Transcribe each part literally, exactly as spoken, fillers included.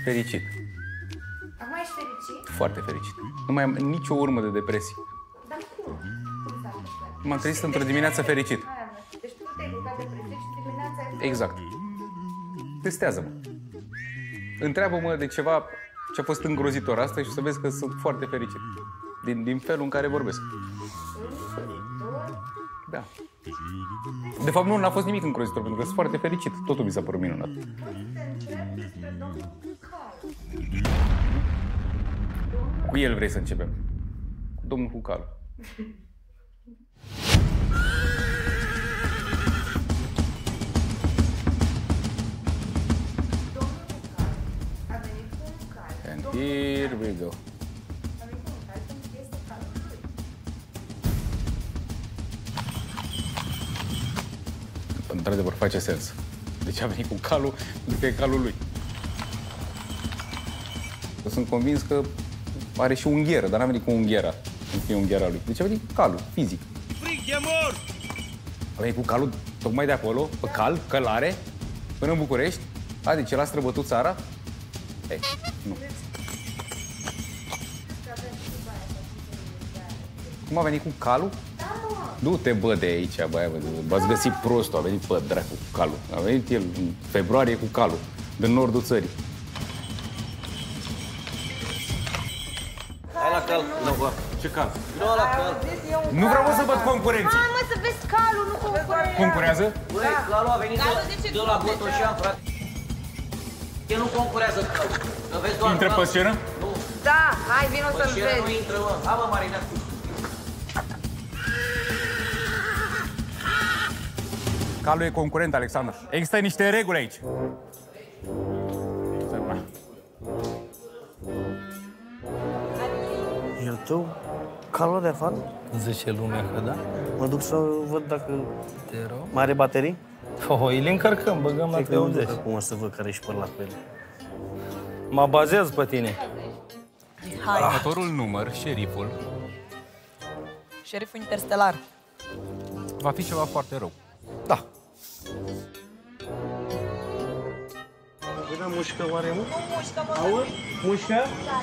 fericit. Acum ești fericit? Foarte fericit. Nu mai am nicio urmă de depresie. Dar cum? M-am trezit într-o dimineață fericit. Deci tu te-ai culcat depresie și dimineața ai... Exact. Testează-mă. Întreabă-mă de ceva ce a fost îngrozitor astăzi și să vezi că sunt foarte fericit. Din, din felul în care vorbesc. Da. De fapt, nu, n-a fost nimic îngrozitor, pentru că sunt foarte fericit. Totul mi s-a părut minunat. Cu el vrei să începem. Cu domnul Hucalu. And here we go. Într-adevăr, face sens. Deci a venit cu calul, pentru că e calul lui. Eu sunt convins că are și unghieră, dar n-a venit cu unghiera, nu fie unghiera lui. Deci a venit cu calul, fizic. Frig, e mort! A venit cu calul tocmai de acolo, pe cal, călare, până în București. A, deci el a străbătut țara? Ei, nu. Cum a venit cu calul? Du-te, bă, de aici, băia, bă, v-ați găsit prostul, a venit pe dracu cu calul. A venit el în februarie cu calul, din nordul țării. Hai la cal, nu, bă. Ce cal? Nu la cal. Nu vreau să văd concurenții. Hai, mă, să vezi calul, nu concurența. Concurează? Băi, calul a venit de la Botoșan, frate. El nu concurează calul. Că vezi doar intră pe scenă? Nu. Da, hai, vino să-l vezi. Pe scenă nu intră, mă. Hai, mă, Marina. Calul e concurent, Alexandru. Există niște reguli aici. El tău? Calul de afară? Zice lumea că da. Mă duc să văd dacă Te rog. mai are baterii? Oh, îi le încărcăm, băgăm la treizeci. Acum o să văd care ești pe la cu ele. Mă bazez pe tine. Hai. Următorul număr, șeriful, Șeriful interstelar. va fi ceva foarte rău. Da. Vedem mușcă oare, mă? Auzi? Mușcă?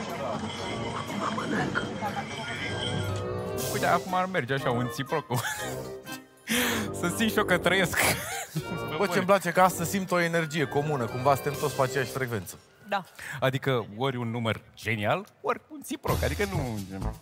Uite, acum ar merge așa un țiproc. Să simt și eu că trăiesc. Bă, ce-mi place că astăzi simt o energie comună, cumva suntem toți pe aceeași frecvență. Da. Adică ori un număr genial, ori un țiproc. Adică nu...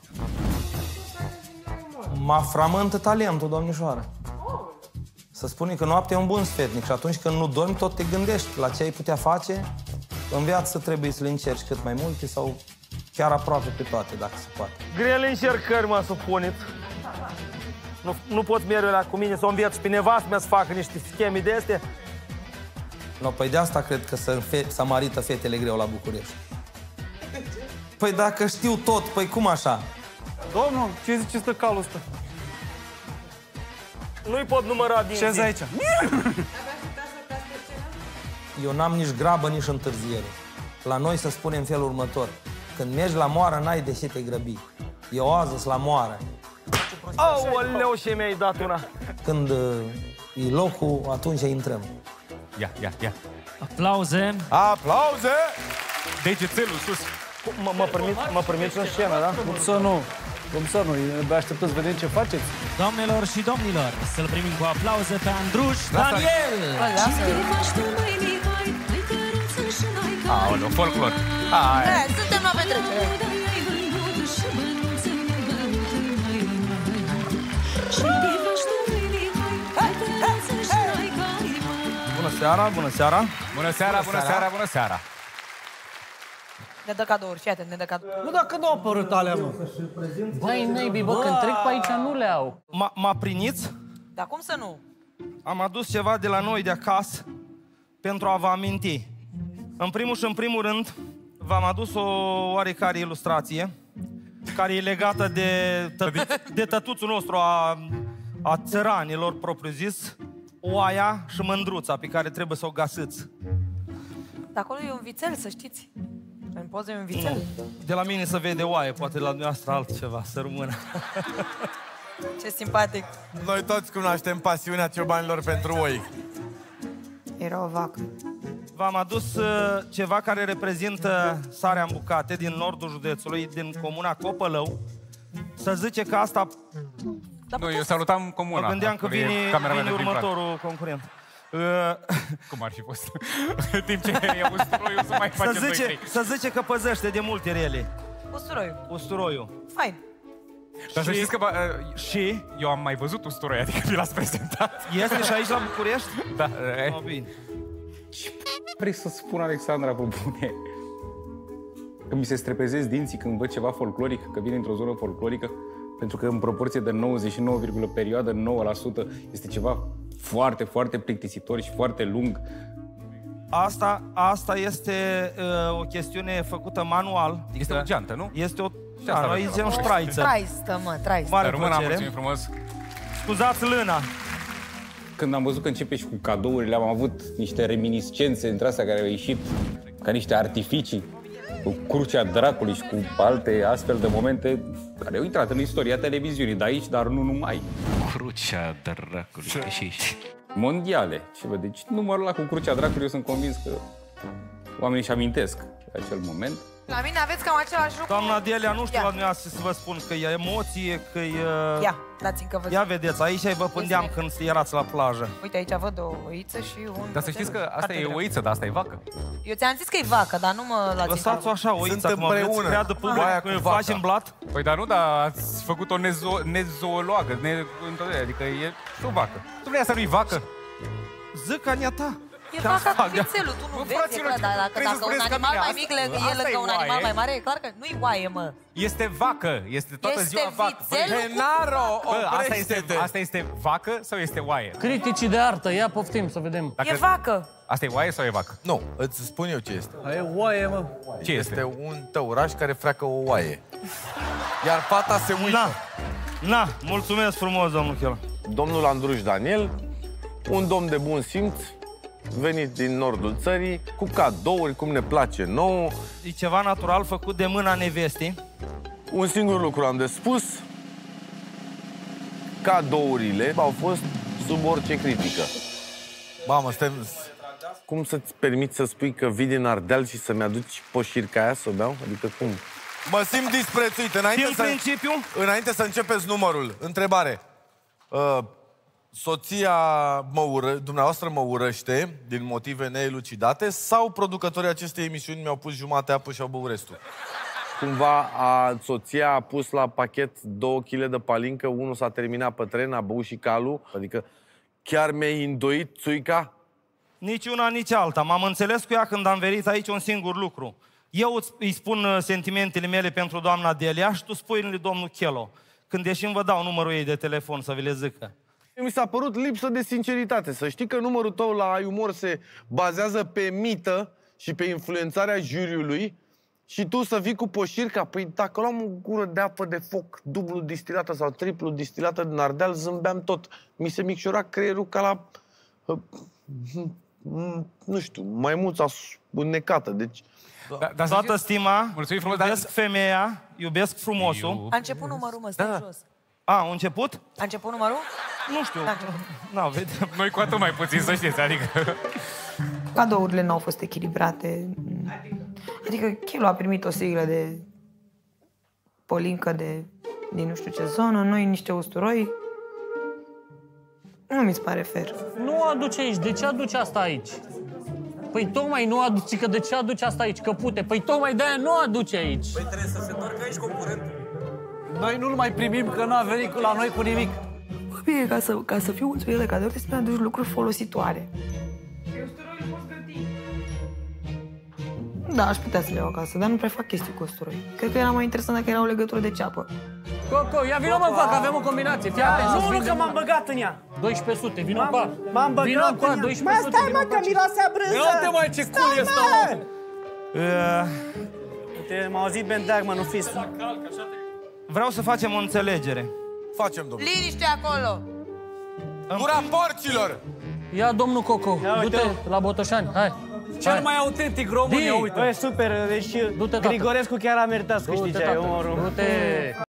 Mă frământă talentul, domnișoară. Să spune că noaptea e un bun sfetnic și atunci când nu dormi, tot te gândești la ce ai putea face. În viață trebuie să le încerci cât mai multe sau chiar aproape pe toate, dacă se poate. Grele încercări m-a supunit. Nu, nu poți mereu la cu mine să o înveți pe nevastă mea să facă niște scheme de astea? No, păi de asta cred că să, fe să marită fetele greu la București. Păi dacă știu tot, păi cum așa? Domnul, ce zice stă calul ăsta? Nu-i pot număra din Ce zi. aici? Eu n-am nici grabă, nici întârziere. La noi se spune în felul următor. Când mergi la moară, n-ai de ce te grăbi. Eu azi la moară. Aoleu, ce mi-ai dat una! Când uh, e locul, atunci intrăm. Ia, ia, ia. Aplauze! Aplauze! Degețelul sus. Mă, mă, permit, mă permiți în scenă, da? Cum să nu? Cum să nu? Abia așteptăm să vedem ce faceți. Doamnelor și domnilor, să-l primim cu aplauze pe Andruș Daniel! Aoleu, folclor. Hai. Da, suntem la petrecere. Bună seara, bună seara! Bună seara, bună seara, bună seara! Ne dă cadouri, fii atent, ne dă cadouri. Nu dacă nu au apărut alea, mă. Băi, neibii, bă, când trec pe aici nu le au. M-a priniți? Dar cum să nu? Am adus ceva de la noi de acasă pentru a vă aminti. În primul și în primul rând, v-am adus o oarecare ilustrație care e legată de, tă de tătuțul nostru, a, a țăranilor, propriu-zis, oaia și mândruța pe care trebuie să o găsiți. Dar acolo e un vițel, să știți. În poză e un vițel. De la mine se vede oaie, poate la dumneavoastră altceva, să rămână. Ce simpatic. Noi toți cunoaștem pasiunea ciobanilor pentru oi. Era o vacă. V-am adus uh, ceva care reprezintă sarea în bucate din nordul județului, din comuna Copălău. Să zice că asta... Nu, eu salutam comuna. Mă gândeam că vine, vine următorul concurent. Uh, Cum ar fi fost? În timp ce e usturoiul să mai facem să zice, să zice că păzește de multe rele. Usturoiul. Usturoiul. Fain. Dar să știți că uh, și eu am mai văzut usturoi, adică vi l-ați prezentat. Este și aici la București? Da. Oh, bine. Ce vrei să spun, Alexandra, pe bune? Că mi se strepezesc dinții când văd ceva folcloric, că vine într-o zonă folclorică, pentru că în proporție de nouăzeci și nouă, perioadă nouă la sută este ceva foarte, foarte plictisitor și foarte lung. Asta, asta este uh, o chestiune făcută manual. Este o geantă, nu? Este o... Da, noi zicem ștraiță. Traistă, mă, traistă. Mare Rămână, plăcere. mulțumim frumos. Scuzați lâna. Când am văzut că începe și cu cadourile, am avut niște reminiscențe între astea care au ieșit ca niște artificii, cu Crucea Dracului și cu alte astfel de momente care au intrat în istoria televiziunii de aici, dar nu numai. Crucea Dracului și mondiale. Și vă, deci numărul ăla cu Crucea Dracului, eu sunt convins că oamenii își amintesc de acel moment. La mine aveți cam același lucru. Doamna Delia, nu știu Ia. la dumneavoastră să vă spun că e emoție, că e... Ia, dați-mi că văd. Ia vedeți, aici vă pândeam Este. când erați la plajă. Uite, aici văd o oiță și un... Dar să știți că asta e oiță, dar asta e vacă. Eu ți-am zis că e vacă, dar nu mă lați Lăsați-o așa, oița, Sunt cum vreți să împreună. creadă public Oaia că cu faci vaca. în blat. Păi dar nu, dar ați făcut o nezo nezoologă, ne adică e și o vacă. Tu vrei să nu-i vacă? Zic ca nea ta. E vaca cu vițelul, tu nu Bă, vezi, e fraților, clar, dar dacă, trebuie să dacă un spuneți că animal mine mai asta- mic lângă asta el, lângă e un animal oaie. mai mare, e clar că nu-i oaie, mă. Este vacă, este toată Este ziua vacă. vițelul cu- Genaro, Bă, asta este, oprește-te! asta este vacă sau este oaie? Criticii de artă, ia poftim să vedem. Dacă- E vacă. Asta e oaie sau e vacă? Nu, îți spun eu ce este. E oaie, mă. Ce este? Este un tăuraș care freacă o oaie. Iar fata se uită. Na, na, mulțumesc frumos, domnul Chela. Domnul Andruș Daniel, un domn de bun simț, venit din nordul țării, cu cadouri, cum ne place nouă. E ceva natural făcut de mâna nevestii. Un singur lucru am de spus, cadourile au fost sub orice critică. Mamă, stai... Cum să-ți permiți să spui că vii din Ardeal și să-mi aduci poșirca aia să o beau? Adică cum? Mă simt disprețuit. Înainte Din să, principiu? înainte să începeți numărul, întrebare. Uh, soția mă ură, dumneavoastră mă urăște din motive neelucidate sau producătorii acestei emisiuni mi-au pus jumate apă și au băut restul? Cumva a, soția a pus la pachet două kilograme de palincă, unul s-a terminat pe tren, a băut și calul. Adică chiar mi-ai îndoit țuica? Nici una, nici alta. M-am înțeles cu ea când am venit aici un singur lucru. Eu îți- îi spun uh, sentimentele mele pentru doamna Delia și tu spui lui domnul Chelo. Când ieșim vă dau numărul ei de telefon să vi le zică. Mi s-a părut lipsă de sinceritate. Să știi că numărul tău la Ai Umor se bazează pe mită și pe influențarea juriului și tu să vii cu poșirca. Păi dacă luam o gură de apă de foc dublu distilată sau triplu distilată din Ardeal, zâmbeam tot. Mi se micșora creierul ca la... uh, nu știu, maimuța înnecată. Deci... Da, dar să Toată știți- stima, Mulțumim frumos, iubesc dar- femeia, iubesc frumosul. A început numărul, mă, stai jos. A, a început? A început numărul? Nu știu. A început. Na, vedem. Noi cu atât mai puțin, să știți, adică... Cadourile nu au fost echilibrate. Adică Chelu a primit o siglă de polincă de din nu știu ce zonă, noi niște usturoi. Nu mi se pare fair. Nu o aduce aici. De ce aduce asta aici? Păi tocmai nu aduce, că de ce aduce asta aici? Căpute. Păi tocmai de-aia nu aduce aici. Păi trebuie să se întoarcă aici concurentul. Noi nu-l mai primim, că n-a venit la noi cu nimic. Bă, bine, ca să, ca să fiu mulțumit de cadouri, trebuie să-mi aduci lucruri folositoare. Da, aș putea să le iau acasă, dar nu prea fac chestii cu usturoi. Cred că era mai interesant dacă era o legătură de ceapă. Coco, ia vină mă, fac, avem o combinație. Fii atent, să-ți Nu, nu, vindem că m-am una. băgat în ea. doisprezece sute, vină cu a. M-am băgat Vină cu a, în ea. doisprezece Mă, sute. stai, vină mă, cu că a. miroase a brânză. Ia uite, mai ce cool e ăsta, mă. Uh, Uite, m-a auzit Ben Dagman, nu fiți. vreau să facem o înțelegere. Facem, domnule. Liniște acolo! Gura porcilor! Ia domnul Coco, Ia, uite. du-te la Botoșani, hai. Cel Hai. mai autentic român, Di. ia uite. Bă, e super, deci Du-te, tată. Grigorescu chiar a meritat să Du-te, câștige tată. umorul. Du-te.